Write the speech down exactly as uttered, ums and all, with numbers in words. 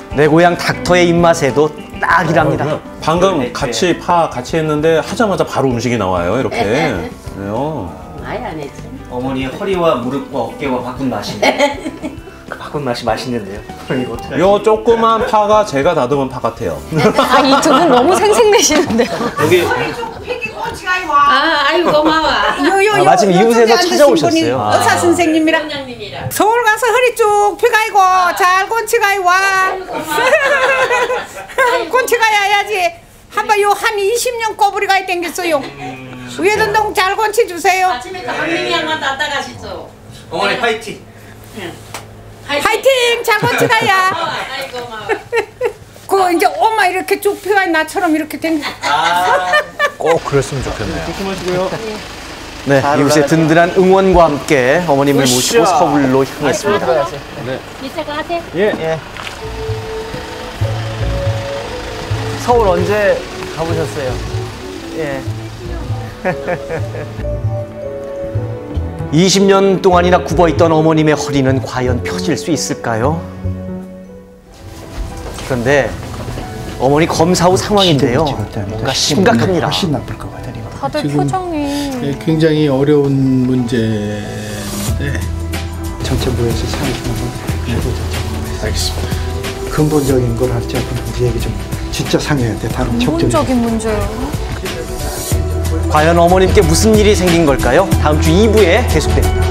내 고향 닥터의 입맛에도 딱이랍니다. 아, 방금 같이 파 같이 했는데 하자마자 바로 음식이 나와요. 이렇게. 그래요. 아예 안 했지. 어머니의 허리와 무릎과 어깨와 바꾼 맛인데 그 바꾼 맛이 맛있는데요. 이거 어떡하지? 요 조그만 파가 제가 다듬은 파 같아요. 아, 이 두 분 너무 생생내시는데. 여기 아, 아이고 고마워. 아, 마침 이웃에서 찾아오셨어요. 의사 선생님이랑 원장님이랑. 서울 가서 허리 쭉 펴가이고 잘 곤치가이 와. 곤치가야 해야지. 한번 요 한 이십 년 꼬부리가 땡겼어요. 위에던동 잘 곤치 주세요. 아침에 또 한명이 한번 따다 가시죠. 어머니 화이팅. 파이팅 잘 곤치가야. 아이고 고마워. 그 이제 엄마 이렇게 쭉 펴가 나처럼 이렇게 땡겨. 아, 꼭 그랬으면 좋겠네요. 조심하시고요. 네, 이웃의 든든한 응원과 함께 어머님을 모시고 서울로 향했습니다. 이제 가세요. 예. 서울 언제 가보셨어요? 예. 이십 년 동안이나 굽어있던 어머님의 허리는 과연 펴질 수 있을까요? 그런데 어머니 검사 후 상황인데요. 뭔가 심각합니다. 훨씬 나쁠 것 같아요. 다들 지금 표정이. 굉장히 어려운 문제인데 정체부에서 상담을 해보자. 알겠습니다. 근본적인 걸 할지 앞으로 얘기 좀 진짜 상의한테 다른 근본적인 문제요. 과연 어머님께 무슨 일이 생긴 걸까요? 다음 주 이 부에 계속됩니다.